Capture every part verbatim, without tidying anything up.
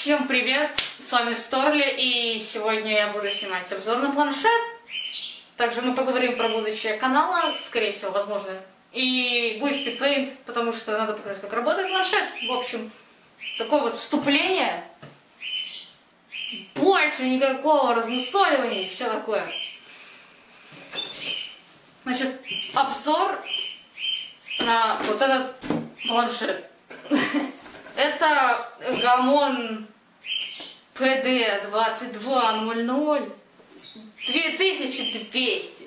Всем привет, с вами Сторли, и сегодня я буду снимать обзор на планшет. Также мы поговорим про будущее канала, скорее всего, возможно. И будет спидпейнт, потому что надо показать, как работает планшет. В общем, такое вот вступление. Больше никакого размусоливания и все такое. Значит, обзор на вот этот планшет. Это Gamon пи ди двадцать два ноль ноль две тысячи двести.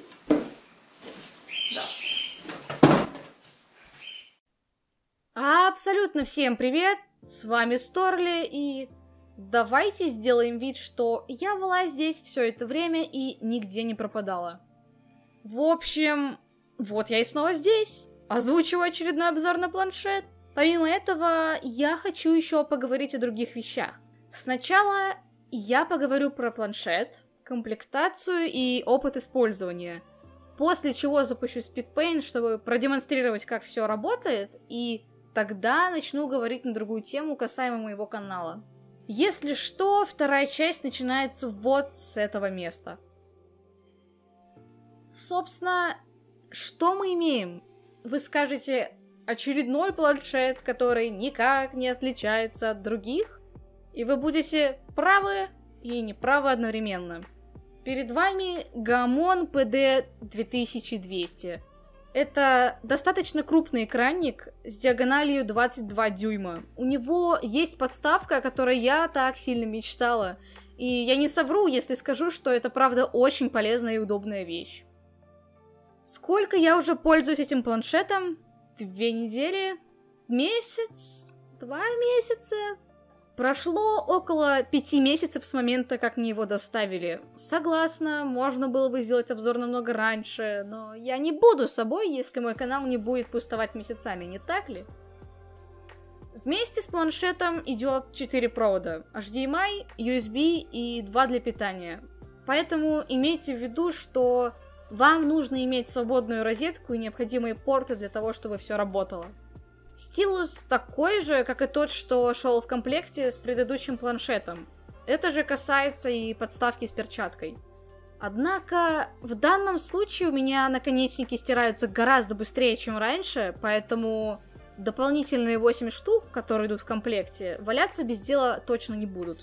Да. Абсолютно всем привет, с вами Сторли, и давайте сделаем вид, что я была здесь все это время и нигде не пропадала. В общем, вот я и снова здесь, озвучиваю очередной обзор на планшет. Помимо этого, я хочу еще поговорить о других вещах. Сначала я поговорю про планшет, комплектацию и опыт использования. После чего запущу спидпейнт, чтобы продемонстрировать, как все работает, и тогда начну говорить на другую тему касаемо моего канала. Если что, вторая часть начинается вот с этого места. Собственно, что мы имеем? Вы скажете, очередной планшет, который никак не отличается от других? И вы будете правы и неправы одновременно. Перед вами Gamon пи ди две тысячи двести. Это достаточно крупный экранник с диагональю двадцать два дюйма. У него есть подставка, о которой я так сильно мечтала. И я не совру, если скажу, что это правда очень полезная и удобная вещь. Сколько я уже пользуюсь этим планшетом? Две недели? Месяц? Два месяца? Прошло около пяти месяцев с момента, как мне его доставили. Согласна, можно было бы сделать обзор намного раньше, но я не буду собой, если мой канал не будет пустовать месяцами, не так ли? Вместе с планшетом идет четыре провода: эйч ди эм ай, ю эс би и два для питания. Поэтому имейте в виду, что вам нужно иметь свободную розетку и необходимые порты для того, чтобы все работало. Стилус такой же, как и тот, что шел в комплекте с предыдущим планшетом. Это же касается и подставки с перчаткой. Однако, в данном случае у меня наконечники стираются гораздо быстрее, чем раньше, поэтому дополнительные восемь штук, которые идут в комплекте, валяться без дела точно не будут.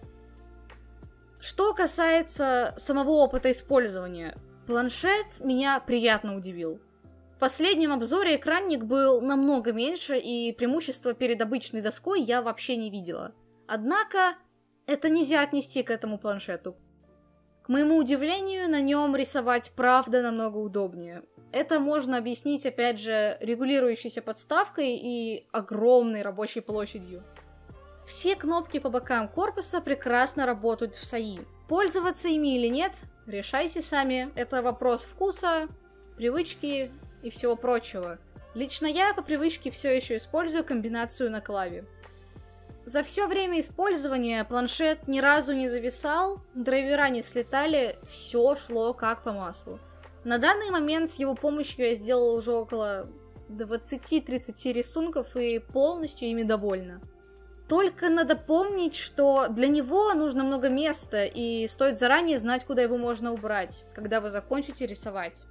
Что касается самого опыта использования, планшет меня приятно удивил. В последнем обзоре экранник был намного меньше, и преимущества перед обычной доской я вообще не видела. Однако, это нельзя отнести к этому планшету. К моему удивлению, на нем рисовать правда намного удобнее. Это можно объяснить, опять же, регулирующейся подставкой и огромной рабочей площадью. Все кнопки по бокам корпуса прекрасно работают в эс эй и. Пользоваться ими или нет, решайте сами. Это вопрос вкуса, привычки и всего прочего. Лично я по привычке все еще использую комбинацию на клаве. За все время использования планшет ни разу не зависал, драйвера не слетали, все шло как по маслу. На данный момент с его помощью я сделала уже около двадцати-тридцати рисунков и полностью ими довольна. Только надо помнить, что для него нужно много места, и стоит заранее знать, куда его можно убрать, когда вы закончите рисовать.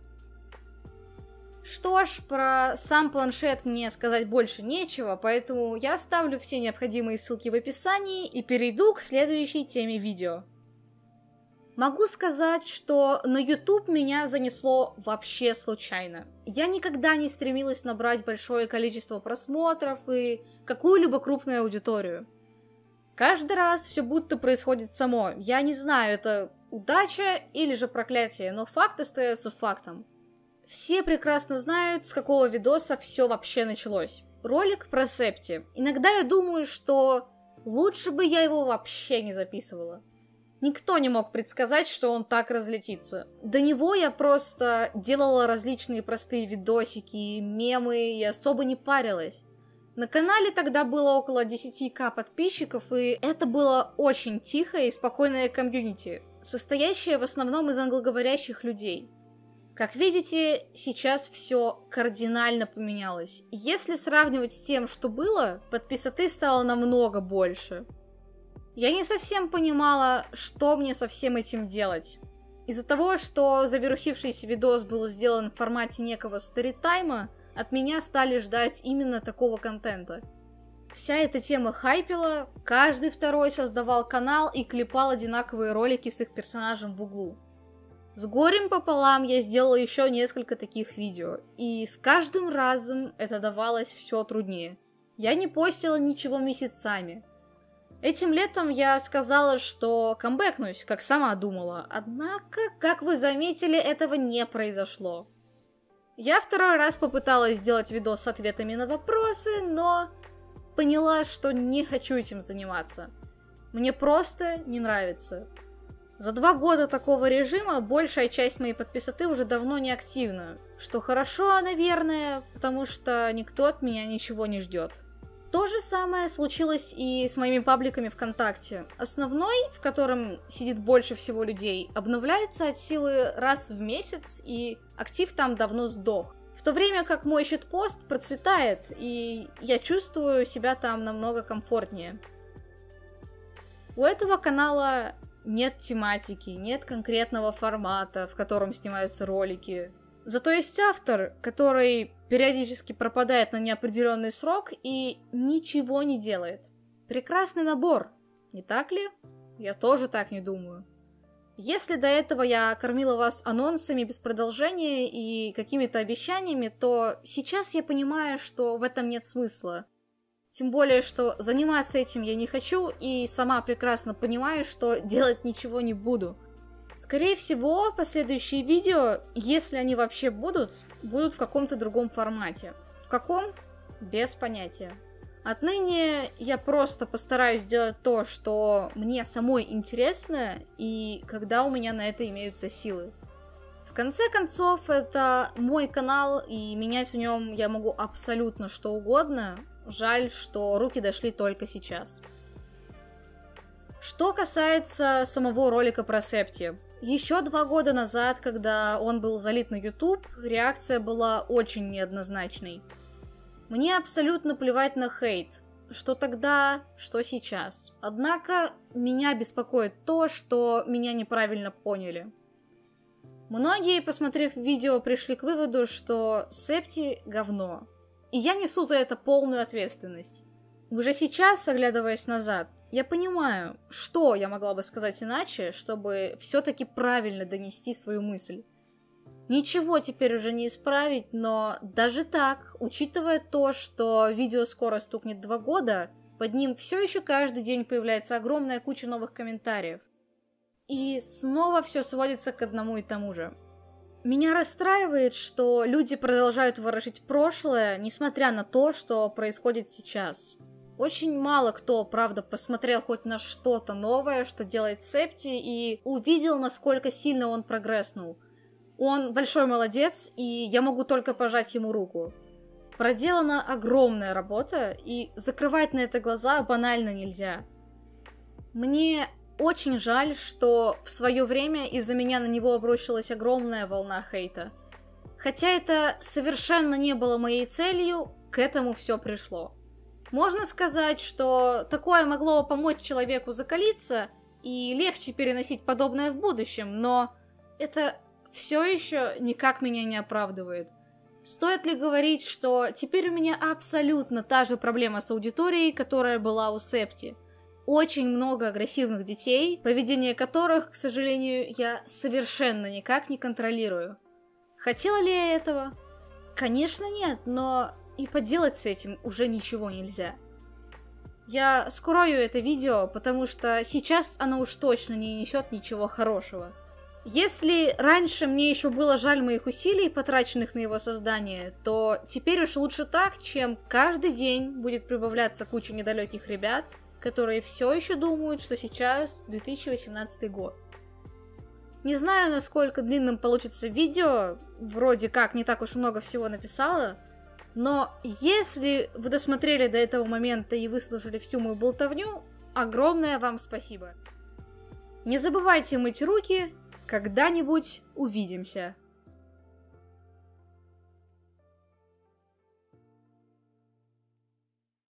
Что ж, про сам планшет мне сказать больше нечего, поэтому я оставлю все необходимые ссылки в описании и перейду к следующей теме видео. Могу сказать, что на YouTube меня занесло вообще случайно. Я никогда не стремилась набрать большое количество просмотров и какую-либо крупную аудиторию. Каждый раз все будто происходит само. Я не знаю, это удача или же проклятие, но факт остается фактом. Все прекрасно знают, с какого видоса все вообще началось. Ролик про Септи. Иногда я думаю, что лучше бы я его вообще не записывала. Никто не мог предсказать, что он так разлетится. До него я просто делала различные простые видосики, мемы и особо не парилась. На канале тогда было около десяти тысяч подписчиков, и это было очень тихое и спокойное комьюнити, состоящее в основном из англоговорящих людей. Как видите, сейчас все кардинально поменялось. Если сравнивать с тем, что было, подписоты стало намного больше. Я не совсем понимала, что мне со всем этим делать. Из-за того, что завирусившийся видос был сделан в формате некого сторитайма, от меня стали ждать именно такого контента. Вся эта тема хайпила, каждый второй создавал канал и клепал одинаковые ролики с их персонажем в углу. С горем пополам я сделала еще несколько таких видео, и с каждым разом это давалось все труднее. Я не постила ничего месяцами. Этим летом я сказала, что камбэкнусь, как сама думала, однако, как вы заметили, этого не произошло. Я второй раз попыталась сделать видос с ответами на вопросы, но поняла, что не хочу этим заниматься. Мне просто не нравится. За два года такого режима большая часть моей подписоты уже давно не активна, что хорошо, наверное, потому что никто от меня ничего не ждет. То же самое случилось и с моими пабликами ВКонтакте. Основной, в котором сидит больше всего людей, обновляется от силы раз в месяц, и актив там давно сдох. В то время как мой щитпост процветает, и я чувствую себя там намного комфортнее. У этого канала нет тематики, нет конкретного формата, в котором снимаются ролики. Зато есть автор, который периодически пропадает на неопределенный срок и ничего не делает. Прекрасный набор, не так ли? Я тоже так не думаю. Если до этого я кормила вас анонсами без продолжения и какими-то обещаниями, то сейчас я понимаю, что в этом нет смысла. Тем более, что заниматься этим я не хочу и сама прекрасно понимаю, что делать ничего не буду. Скорее всего, последующие видео, если они вообще будут, будут в каком-то другом формате. В каком? Без понятия. Отныне я просто постараюсь сделать то, что мне самой интересно, и когда у меня на это имеются силы. В конце концов, это мой канал, и менять в нем я могу абсолютно что угодно. Жаль, что руки дошли только сейчас. Что касается самого ролика про Септи. Еще два года назад, когда он был залит на YouTube, реакция была очень неоднозначной. Мне абсолютно плевать на хейт, что тогда, что сейчас. Однако меня беспокоит то, что меня неправильно поняли. Многие, посмотрев видео, пришли к выводу, что Септи говно. И я несу за это полную ответственность. Уже сейчас, оглядываясь назад, я понимаю, что я могла бы сказать иначе, чтобы все-таки правильно донести свою мысль. Ничего теперь уже не исправить, но даже так, учитывая то, что видео скоро стукнет два года, под ним все еще каждый день появляется огромная куча новых комментариев. И снова все сводится к одному и тому же. Меня расстраивает, что люди продолжают ворошить прошлое, несмотря на то, что происходит сейчас. Очень мало кто, правда, посмотрел хоть на что-то новое, что делает Септи, и увидел, насколько сильно он прогресснул. Он большой молодец, и я могу только пожать ему руку. Проделана огромная работа, и закрывать на это глаза банально нельзя. Мне очень жаль, что в свое время из-за меня на него обрушилась огромная волна хейта. Хотя это совершенно не было моей целью, к этому все пришло. Можно сказать, что такое могло помочь человеку закалиться и легче переносить подобное в будущем, но это все еще никак меня не оправдывает. Стоит ли говорить, что теперь у меня абсолютно та же проблема с аудиторией, которая была у Септи? Очень много агрессивных детей, поведение которых, к сожалению, я совершенно никак не контролирую. Хотела ли я этого? Конечно, нет, но и поделать с этим уже ничего нельзя. Я скрою это видео, потому что сейчас оно уж точно не несет ничего хорошего. Если раньше мне еще было жаль моих усилий, потраченных на его создание, то теперь уж лучше так, чем каждый день будет прибавляться куча недалеких ребят, которые все еще думают, что сейчас две тысячи восемнадцатый год. Не знаю, насколько длинным получится видео, вроде как не так уж много всего написала, но если вы досмотрели до этого момента и выслушали всю мою болтовню, огромное вам спасибо. Не забывайте мыть руки, когда-нибудь увидимся.